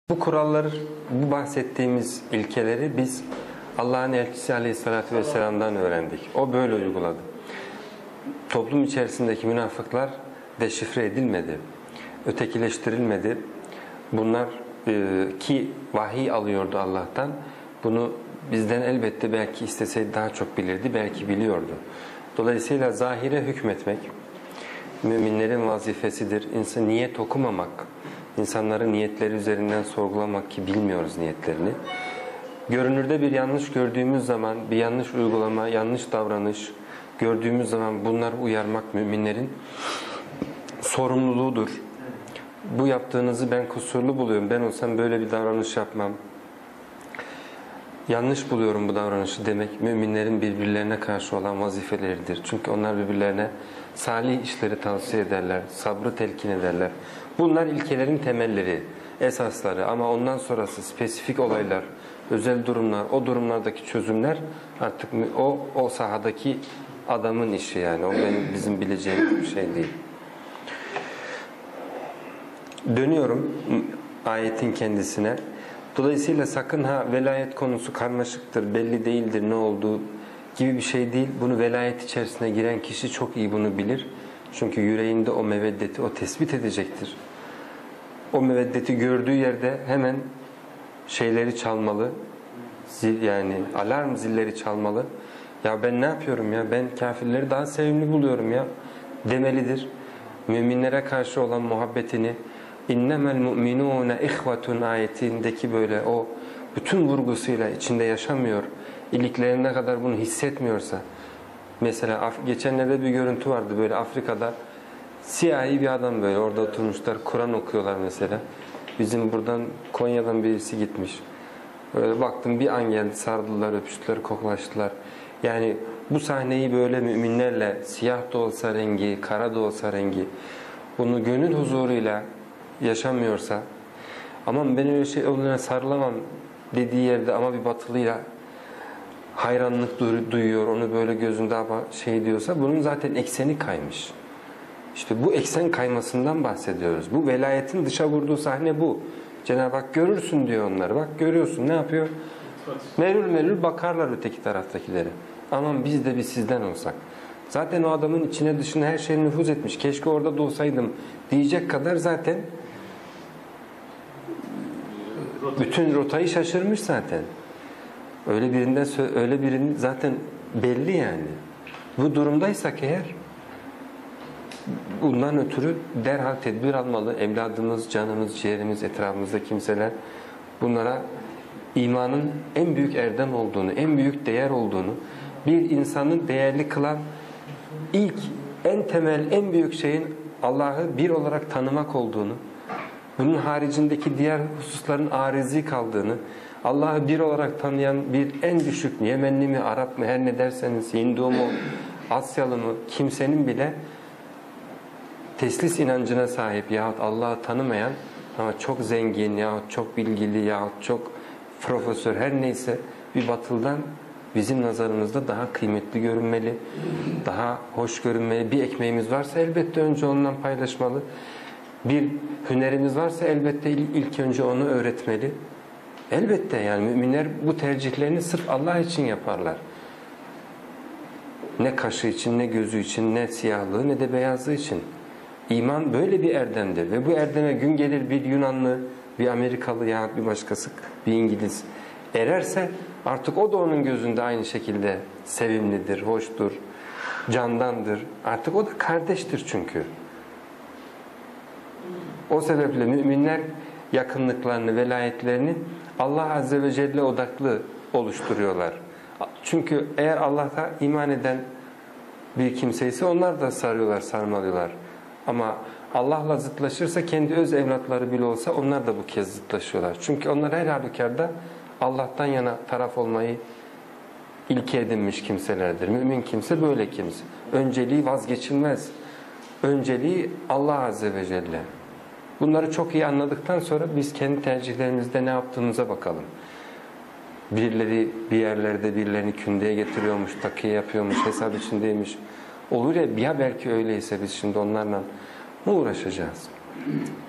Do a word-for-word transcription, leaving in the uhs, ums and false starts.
Bu kuralları, bu bahsettiğimiz ilkeleri biz Allah'ın elçisi Aleyhisselatü Vesselam'dan öğrendik. O böyle uyguladı. Toplum içerisindeki münafıklar deşifre edilmedi, ötekileştirilmedi. Bunlar e, ki vahiy alıyordu Allah'tan. Bunu bizden elbette belki isteseydi daha çok bilirdi, belki biliyordu. Dolayısıyla zahire hükmetmek müminlerin vazifesidir. İnsan niyet okumamak, insanların niyetleri üzerinden sorgulamak ki bilmiyoruz niyetlerini. Görünürde bir yanlış gördüğümüz zaman, bir yanlış uygulama, yanlış davranış gördüğümüz zaman bunları uyarmak müminlerin sorumluluğudur. Bu yaptığınızı ben kusurlu buluyorum, ben olsam böyle bir davranış yapmam. Yanlış buluyorum bu davranışı demek müminlerin birbirlerine karşı olan vazifeleridir. Çünkü onlar birbirlerine salih işleri tavsiye ederler, sabrı telkin ederler. Bunlar ilkelerin temelleri, esasları ama ondan sonrası spesifik olaylar, özel durumlar, o durumlardaki çözümler artık o, o sahadaki adamın işi yani. O benim, bizim bileceğimiz bir şey değil. Dönüyorum ayetin kendisine. Dolayısıyla sakın ha velayet konusu karmaşıktır, belli değildir ne olduğu gibi bir şey değil. Bunu velayet içerisine giren kişi çok iyi bunu bilir. Çünkü yüreğinde o meveddeti o tespit edecektir. O meveddeti gördüğü yerde hemen şeyleri çalmalı. Zil, yani alarm zilleri çalmalı. Ya ben ne yapıyorum ya? Ben kafirleri daha sevimli buluyorum ya demelidir. Müminlere karşı olan muhabbetini İnnemel mu'minûne ihvetun ayetindeki böyle o bütün vurgusuyla içinde yaşamıyor, iliklerine kadar bunu hissetmiyorsa, mesela geçenlerde bir görüntü vardı böyle Afrika'da siyahi bir adam böyle orada oturmuşlar Kur'an okuyorlar mesela. Bizim buradan Konya'dan birisi gitmiş. Böyle baktım bir an geldi, sardılar, öpüştüler, koklaştılar. Yani bu sahneyi böyle müminlerle siyah da olsa rengi, kara da olsa rengi bunu gönül huzuruyla yaşamıyorsa, aman ben öyle şey olduğuna sarılamam dediği yerde ama bir batılıyla hayranlık duyuyor, onu böyle gözünde şey diyorsa bunun zaten ekseni kaymış. İşte bu eksen kaymasından bahsediyoruz. Bu velayetin dışa vurduğu sahne bu. Cenab-ı Hak görürsün diyor onları. Bak görüyorsun ne yapıyor? Melül melül bakarlar öteki taraftakilere. Aman biz de bir sizden olsak. Zaten o adamın içine dışına her şey nüfuz etmiş. Keşke orada da olsaydım diyecek kadar zaten bütün rotayı şaşırmış zaten. Öyle birinden öyle birinin zaten belli yani. Bu durumdaysak eğer bundan ötürü derhal tedbir almalı. Evladımız, canımız, ciğerimiz, etrafımızda kimseler bunlara imanın en büyük erdem olduğunu, en büyük değer olduğunu, bir insanın değerli kılan ilk, en temel, en büyük şeyin Allah'ı bir olarak tanımak olduğunu, bunun haricindeki diğer hususların arizi kaldığını, Allah'ı bir olarak tanıyan bir en düşük Yemenli mi, Arap mı, her ne derseniz, Hindu mu, Asyalı mı, kimsenin bile teslis inancına sahip yahut Allah'ı tanımayan ama çok zengin yahut çok bilgili yahut çok profesör her neyse bir batıldan bizim nazarımızda daha kıymetli görünmeli, daha hoş görünmeli. Bir ekmeğimiz varsa elbette önce ondan paylaşmalı. Bir hünerimiz varsa elbette ilk önce onu öğretmeli. Elbette yani müminler bu tercihlerini sırf Allah için yaparlar. Ne kaşı için, ne gözü için, ne siyahlığı, ne de beyazlığı için. İman böyle bir erdemdir ve bu erdeme gün gelir bir Yunanlı, bir Amerikalı ya bir başkası, bir İngiliz ererse artık o da onun gözünde aynı şekilde sevimlidir, hoştur, candandır. Artık o da kardeştir çünkü. O sebeple müminler yakınlıklarını, velayetlerini Allah Azze ve Celle odaklı oluşturuyorlar. Çünkü eğer Allah'a iman eden bir kimseyse onlar da sarıyorlar, sarmalıyorlar. Ama Allah'la zıtlaşırsa kendi öz evlatları bile olsa onlar da bu kez zıtlaşıyorlar. Çünkü onlar her halükarda Allah'tan yana taraf olmayı ilke edinmiş kimselerdir. Mümin kimse böyle kimse. Önceliği vazgeçilmez. Önceliği Allah Azze ve Celle. Bunları çok iyi anladıktan sonra biz kendi tercihlerimizde ne yaptığımıza bakalım. Birileri bir yerlerde birilerini kündeye getiriyormuş, takiye yapıyormuş, hesap içindeymiş. Olur ya, ya belki öyleyse biz şimdi onlarla mı uğraşacağız?